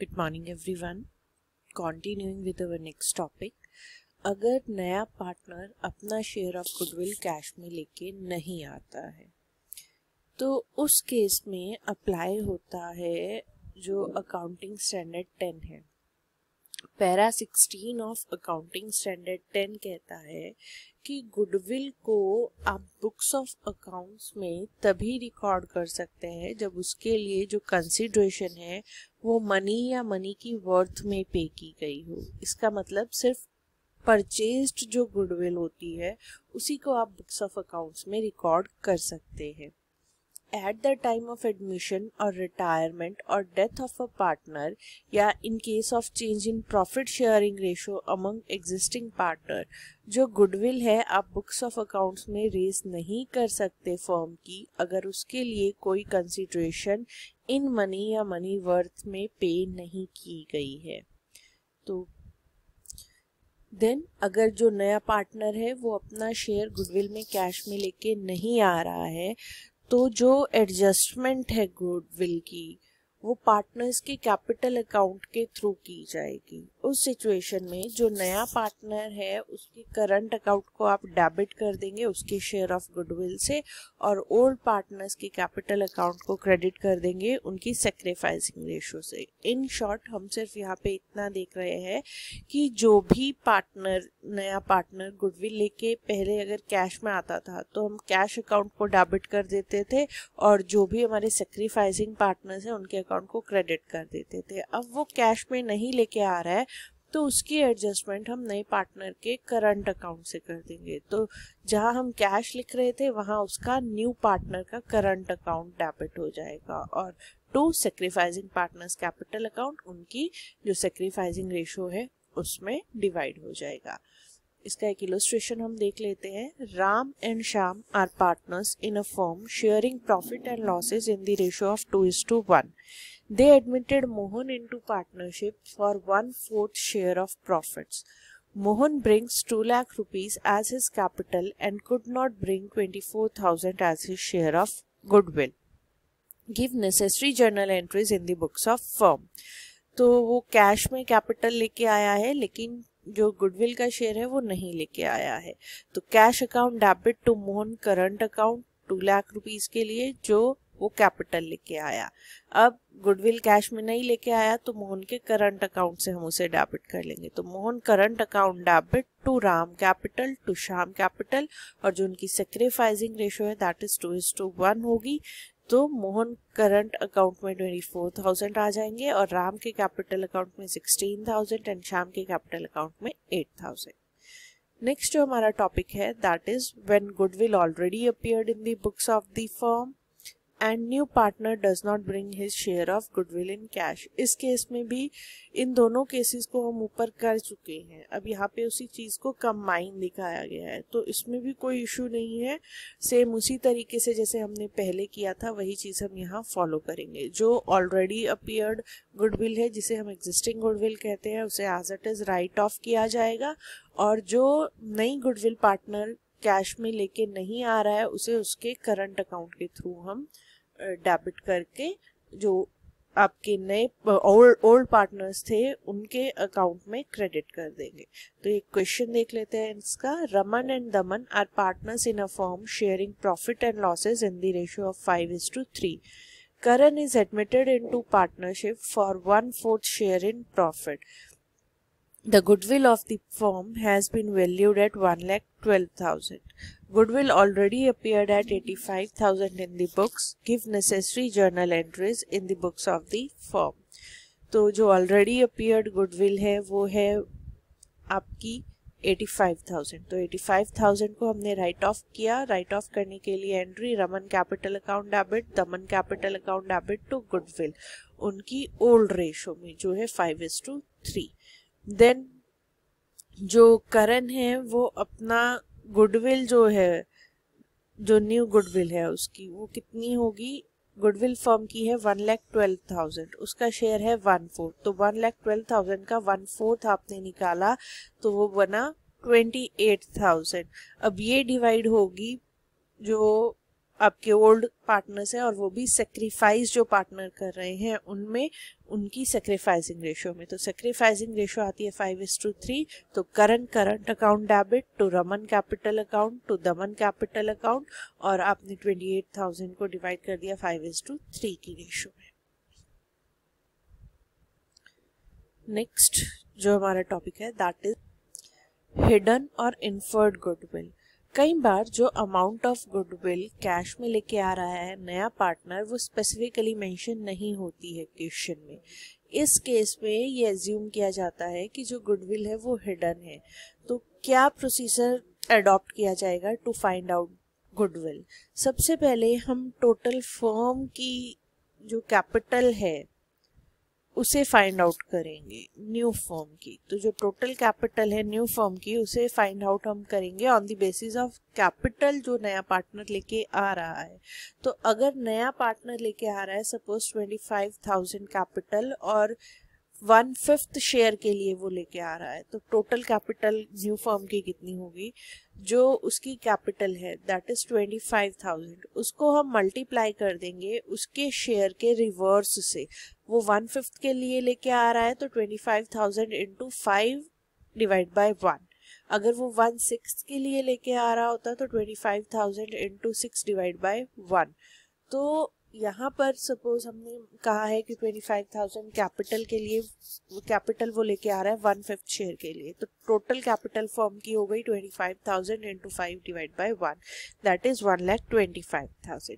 Good morning everyone. Continuing with our next topic. अगर नया partner अपना शेयर ऑफ गुडविल कैश में लेके नहीं आता है तो उस केस में अप्लाई होता है जो अकाउंटिंग स्टैंडर्ड 10 है। पैरा 16 ऑफ अकाउंटिंग स्टैंडर्ड 10 कहता है कि गुडविल को आप बुक्स ऑफ अकाउंट्स में तभी रिकॉर्ड कर सकते हैं जब उसके लिए जो कंसिडरेशन है वो मनी या मनी की वर्थ में पे की गई हो। इसका मतलब सिर्फ परचेज्ड जो गुडविल होती है उसी को आप बुक्स ऑफ अकाउंट्स में रिकॉर्ड कर सकते हैं। At the time of admission or retirement or death of a partner या in case of change in profit sharing ratio among existing partner, जो गुडविल है आप बुक्स ऑफ अकाउंट्स में raise नहीं कर सकते फर्म की अगर उसके लिए कोई कंसिडरेशन इन मनी या मनी वर्थ में पे नहीं की गई है। तो देन अगर जो नया पार्टनर है वो अपना शेयर गुडविल में कैश में लेके नहीं आ रहा है तो जो एडजस्टमेंट है गुडविल की वो पार्टनर्स के कैपिटल अकाउंट के थ्रू की जाएगी। उस सिचुएशन में जो नया पार्टनर है उसके करंट अकाउंट को आप डेबिट कर देंगे उसके शेयर ऑफ गुडविल से और ओल्ड पार्टनर्स के कैपिटल अकाउंट को क्रेडिट कर देंगे उनकी सैक्रिफाइसिंग रेशो से। इन शॉर्ट हम सिर्फ यहाँ पे इतना देख रहे हैं कि जो भी पार्टनर नया पार्टनर गुडविल लेके पहले अगर कैश में आता था तो हम कैश अकाउंट को डेबिट कर देते थे और जो भी हमारे सैक्रिफाइसिंग पार्टनर्स हैं उनके अकाउंट को क्रेडिट कर देते थे। अब वो कैश में नहीं लेके आ रहा है तो उसकी एडजस्टमेंट हम नए पार्टनर के करंट अकाउंट से कर देंगे। तो जहां हम कैश लिख रहे थे वहां उसका न्यू पार्टनर का करंट अकाउंट डेबिट हो जाएगा और to sacrificing partners capital account उनकी जो सैक्रिफाइसिंग रेशो है उसमें डिवाइड हो जाएगा। इसका एक इलस्ट्रेशन हम देख लेते हैं। Ram and Shyam are partners in a firm sharing profit and losses in the ratio of 2:1. They admitted Mohan into partnership for 1/4 share of profits. Mohan brings 2 lakh rupees as his capital and could not bring 24,000 as his share of goodwill. Give necessary journal entries in the books of firm. तो वो cash में capital लेके आया है लेकिन जो goodwill का share है वो नहीं लेके आया है। तो cash account debit to Mohan current account 2 lakh rupees के लिए जो वो कैपिटल लेके आया। अब गुडविल कैश में नहीं लेके आया तो मोहन के करंट अकाउंट से हम उसे डेबिट कर लेंगे। तो Mohan current account debit to Ram capital to Shyam capital और जो उनकी सैक्रिफाइसिंग रेशो है दैट इज 2:1 होगी। तो मोहन करंट अकाउंट में 24,000 आ जाएंगे और राम के कैपिटल अकाउंट में 16,000 एंड श्याम के कैपिटल अकाउंट में 8,000। नेक्स्ट जो हमारा टॉपिक है that is when goodwill already appeared in the books of the firm and new partner does not bring his share of goodwill in cash. इस case में भी इन दोनों केसेस को हम ऊपर कर चुके हैं। अब यहाँ पे उसी चीज को कंबाइन दिखाया गया है तो इसमें भी कोई इशू नहीं है। सेम उसी तरीके से जैसे हमने पहले किया था वही चीज हम यहाँ फॉलो करेंगे। जो ऑलरेडी अपीयर्ड गुडविल है जिसे हम एग्जिस्टिंग गुडविल कहते हैं उसे as it is write off किया जाएगा और जो नई गुडविल पार्टनर कैश में लेके नहीं आ रहा है उसे उसके करंट अकाउंट के थ्रू हम डेबिट करके जो आपके नए ओल्ड पार्टनर्स थे उनके अकाउंट में क्रेडिट कर देंगे। तो एक क्वेश्चन देख लेते हैं इसका। Raman and Daman are partners in a firm sharing profit and losses in the ratio of 5:3. Karan is admitted into partnership for 1/4 share in profit. The goodwill of the firm has been valued at 1,12,000. Goodwill already appeared at 85,000 in the books. Give necessary journal entries in the books of the firm. तो जो already appeared goodwill है वो है आपकी 85,000। तो 85,000 को हमने write off किया। राइट ऑफ करने के लिए entry Raman capital account debit Daman capital account debit to goodwill उनकी ओल्ड रेशो में जो है 5:3। देन जो करण है वो अपना गुडविल जो है जो न्यू गुडविल है उसकी वो कितनी होगी। गुडविल फर्म की है 1,12,000 उसका शेयर है 1/4। तो 1,12,000 का 1/4 आपने निकाला तो वो बना 28,000। अब ये डिवाइड होगी जो आपके ओल्ड पार्टनर्स हैं और वो भी सेक्रीफाइस जो पार्टनर कर रहे हैं उनमें उनकी सेक्रीफाइसिंग रेशियो में। तो सेक्रीफाइसिंग रेशियो आती है 5:3। तो current account debit to Raman capital account to Daman capital account, और आपने 28,000 को डिवाइड कर दिया 5:3 की रेशियो में। नेक्स्ट जो हमारा टॉपिक है दैट इज हिडन और इन्फर्ड गुडविल। कई बार जो अमाउंट ऑफ गुडविल कैश में लेके आ रहा है नया पार्टनर वो स्पेसिफिकली मेंशन नहीं होती है क्वेश्चन में। इस केस में ये एज्यूम किया जाता है कि जो गुडविल है वो हिडन है। तो क्या प्रोसीजर अडॉप्ट किया जाएगा टू फाइंड आउट गुडविल? सबसे पहले हम टोटल फर्म की जो कैपिटल है उसे फाइंड आउट करेंगे न्यू फर्म की। तो जो टोटल कैपिटल है न्यू फर्म की उसे फाइंड आउट हम करेंगे on the basis of capital जो नया पार्टनर लेके आ रहा है। तो अगर नया पार्टनर लेके आ रहा है सपोज 25,000 कैपिटल और 1/5 शेयर के लिए वो लेके आ रहा है, तो टोटल कैपिटल न्यू फर्म की कितनी होगी? जो उसकी कैपिटल है दैट इज 25,000, उसको हम मल्टीप्लाई कर देंगे उसके शेयर के रिवर्स से। वो 1/5 के लिए लेके आ रहा है तो 25,000 इंटू 5 डिवाइड बाय 1। अगर वो 1/6 के लिए लेके आ रहा होता तो 25,000 इंटू 6 डिवाइड बाय 1। तो यहाँ पर सपोज हमने कहा है कि 25,000 कैपिटल के लिए कैपिटल वो लेके आ रहा है 1/5 शेयर के लिए, तो टोटल कैपिटल फर्म की हो गई 25,000 into 5 divide by 1 that is 1,25,000।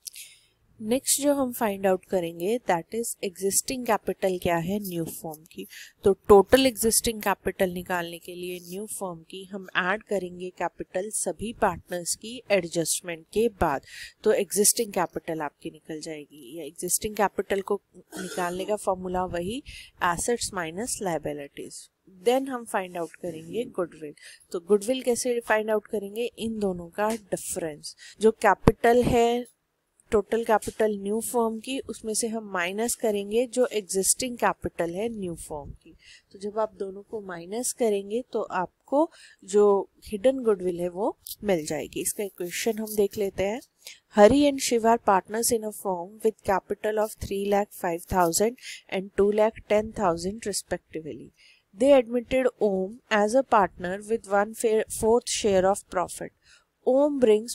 Next जो हम फाइंड आउट करेंगे दैट इज एग्जिस्टिंग कैपिटल क्या है न्यू फर्म की। तो टोटल एग्जिस्टिंग कैपिटल निकालने के लिए न्यू फर्म की हम ऐड करेंगे कैपिटल सभी पार्टनर्स की एडजस्टमेंट के बाद। तो एग्जिस्टिंग कैपिटल आपकी निकल जाएगी। या एग्जिस्टिंग कैपिटल को निकालने का फॉर्मूला वही एसेट्स माइनस लायबिलिटीज। देन हम फाइंड आउट करेंगे गुडविल। तो गुडविल कैसे फाइंड आउट करेंगे? इन दोनों का डिफरेंस। जो कैपिटल है टोटल कैपिटल न्यू फर्म की उसमें से हम माइनस करेंगे जो एग्जिस्टिंग कैपिटल है न्यू फर्म की। तो जब आप दोनों को माइनस करेंगे तो आपको जो हिडन गुडविल है वो मिल जाएगी। इसका इक्वेशन हम देख लेते हैं। Hari and Shiv are partners in a firm with capital of 3,05,000 and 2,10,000 respectively. They admitted Om as a partner with 1/4 share of profit. Om brings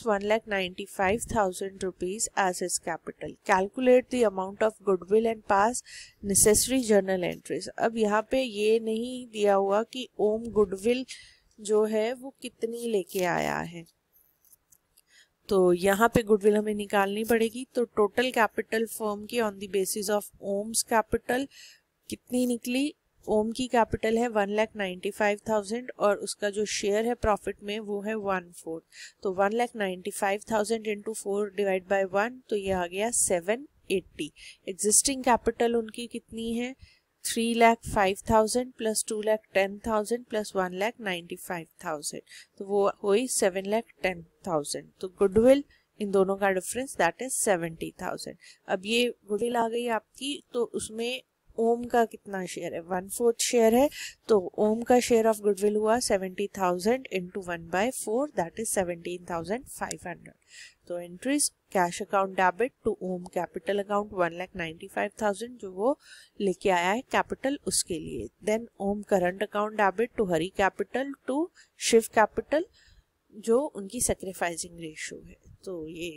1,95,000 rupees as his capital. Calculate the amount of goodwill and pass necessary journal entries. अब यहाँ पे ये नहीं दिया हुआ कि ओम goodwill जो है वो कितनी लेके आया है, तो यहाँ पे गुडविल हमें निकालनी पड़ेगी। तो टोटल कैपिटल फर्म की on the basis of Om's capital कितनी निकली? ओम की कैपिटल है 1,95,000 और उसका जो शेयर है प्रॉफिट में वो है 1/4। तो 1,95,000 इंटू 4 डिवाइड बाय 1 तो ये आ गया 780। एग्जिस्टिंग कैपिटल उनकी कितनी है? 3,05,000 प्लस 2,10,000 प्लस 1,95,000, तो वो हुई 7,10,000। तो गुडविल इन दोनों का डिफरेंस दैट इज 70,000। अब ये गुडविल आ गई आपकी, तो उसमें ओम का कितना शेयर है? 1/4 शेयर है, तो ओम का शेयर ऑफ गुडविल हुआ 70,000 इंटू 1/4 दैट इज 17,500। तो entries cash account debit to Om capital account 1,95,000 जो वो लेके आया है कैपिटल उसके लिए। Then Om current account debit to Hari capital to Shiv capital जो उनकी सेक्रीफाइसिंग रेशियो है। तो ये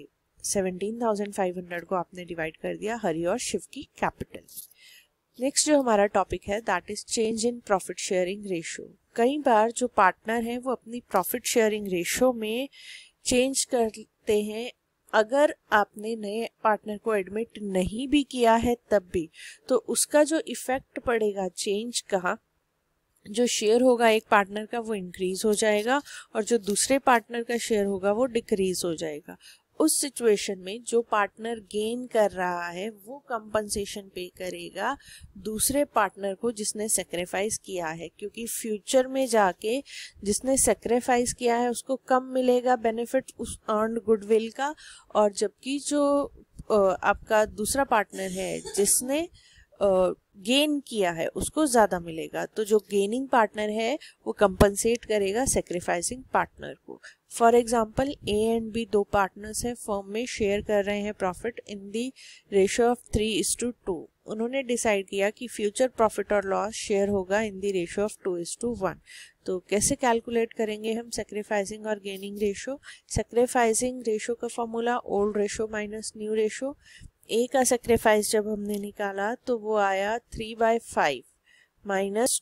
17,500 को आपने डिवाइड कर दिया हरी और शिव की कैपिटल। नेक्स्ट जो हमारा टॉपिक है that is change in profit sharing ratio. कई बार जो पार्टनर हैं वो अपनी प्रॉफिट शेयरिंग रेशियो में चेंज करते हैं। अगर आपने नए पार्टनर को एडमिट नहीं भी किया है तब भी, तो उसका जो इफेक्ट पड़ेगा चेंज का, जो शेयर होगा एक पार्टनर का वो इंक्रीज हो जाएगा और जो दूसरे पार्टनर का शेयर होगा वो डिक्रीज हो जाएगा। उस सिचुएशन में जो पार्टनर गेन कर रहा है वो कंपनसेशन पे करेगा दूसरे पार्टनर को जिसने सेक्रीफाइस किया है, क्योंकि फ्यूचर में जाके जिसने सेक्रीफाइस किया है उसको कम मिलेगा बेनिफिट उस अर्न्ड गुडविल का, और जबकि जो आपका दूसरा पार्टनर है जिसने गेन किया है उसको ज़्यादा मिलेगा, तो जो गेनिंग पार्टनर है वो कंपनसेट करेगा सेक्रीफाइसिंग पार्टनर को। For example A and B दो पार्टनर्स हैं, फर्म में शेयर कर रहे हैं profit in the ratio of 3:2। उन्होंने डिसाइड किया कि फ्यूचर प्रॉफिट और लॉस शेयर होगा इन दी रेशियो ऑफ 2:1। तो कैसे कैलकुलेट करेंगे हम सेक्रीफाइसिंग और गेनिंग रेशियो? सेक्रीफाइसिंग रेशियो का formula old ratio minus new ratio. A का सेक्रीफाइस जब हमने निकाला तो वो आया 3/5 माइनस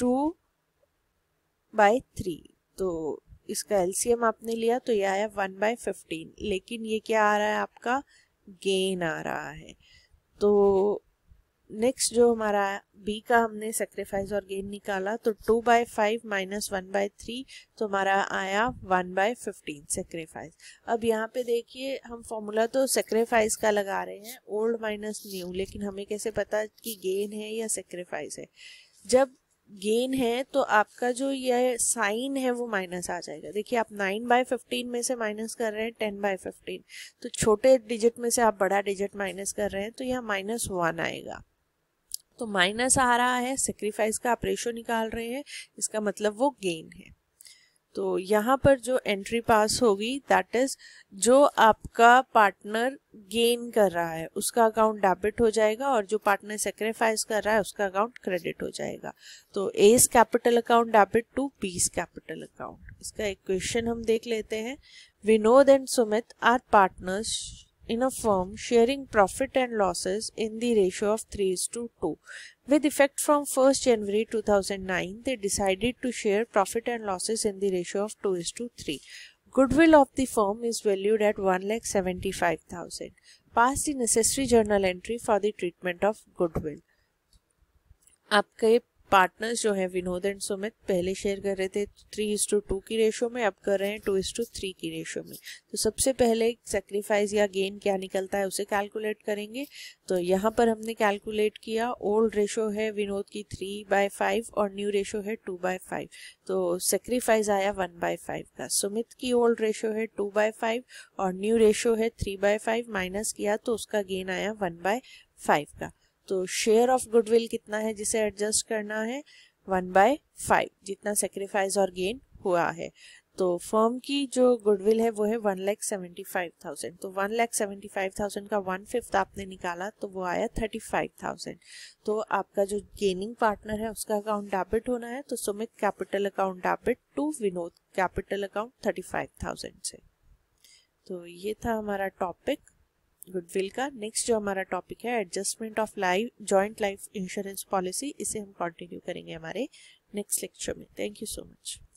2/3, तो इसका एलसीएम आपने लिया तो ये आया 1/15, लेकिन ये क्या आ रहा है आपका गेन आ रहा है। तो नेक्स्ट जो हमारा बी का हमने सेक्रीफाइस और गेन निकाला तो 2/5 माइनस 1/3, तो हमारा आया 1/15 सेक्रीफाइस। अब यहाँ पे देखिए हम फॉर्मूला तो सेक्रीफाइस का लगा रहे हैं ओल्ड माइनस न्यू, लेकिन हमें कैसे पता कि गेन है या सेक्रीफाइस है? जब गेन है तो आपका जो ये साइन है वो माइनस आ जाएगा। देखिए आप 9/15 में से माइनस कर रहे हैं 10/15, तो छोटे डिजिट में से आप बड़ा डिजिट माइनस कर रहे हैं तो यहाँ -1 आएगा। तो माइनस आ रहा है, सेक्रीफाइस का आप रेशो निकाल रहे हैं, इसका मतलब वो गेन है। तो यहाँ पर जो एंट्री पास होगी दैट इज जो आपका पार्टनर गेन कर रहा है उसका अकाउंट डेबिट हो जाएगा और जो पार्टनर सेक्रीफाइस कर रहा है उसका अकाउंट क्रेडिट हो जाएगा। तो as capital account debit to B's capital account. इसका एक क्वेश्चन हम देख लेते हैं। Vinod and Sumit are partners in a firm sharing profit and losses in the ratio of 3:2. With effect from 1st January 2009, they decided to share profit and losses in the ratio of 2:3. Goodwill of the firm is valued at 1,75,000. Pass the necessary journal entry for the treatment of goodwill. आपके partners जो है Vinod and Sumit पहले share कर रहे थे 3:2 की ratio में, अब कर रहे हैं 2:3 की रेशो में। तो सबसे पहले सेक्रीफाइस या गेन क्या निकलता है उसे कैलकुलेट करेंगे। तो यहाँ पर हमने कैलकुलेट किया, ओल्ड रेशो है विनोद की 3/5 और न्यू रेशो है 2/5, तो सेक्रीफाइस आया 1/5 का। सुमित की ओल्ड रेशो है 2/5 और न्यू रेशो है 3/5, माइनस किया तो उसका गेन आया 1/5 का। तो शेयर ऑफ गुडविल कितना है जिसे एडजस्ट करना है? 1/5 जितना सेक्रीफाइस और गेन हुआ है। तो फर्म की जो गुडविल है वो है 1,75,000। तो 1,75,000 का 1/5 आपने निकाला तो वो आया 35,000। तो आपका जो गेनिंग पार्टनर है उसका अकाउंट डेबिट होना है, तो Sumit capital account debit to Vinod capital account 35,000 से। तो ये था हमारा टॉपिक गुडविल का। नेक्स्ट जो हमारा टॉपिक है adjustment of life joint life insurance policy, इसे हम कंटिन्यू करेंगे हमारे नेक्स्ट लेक्चर में। Thank you so much.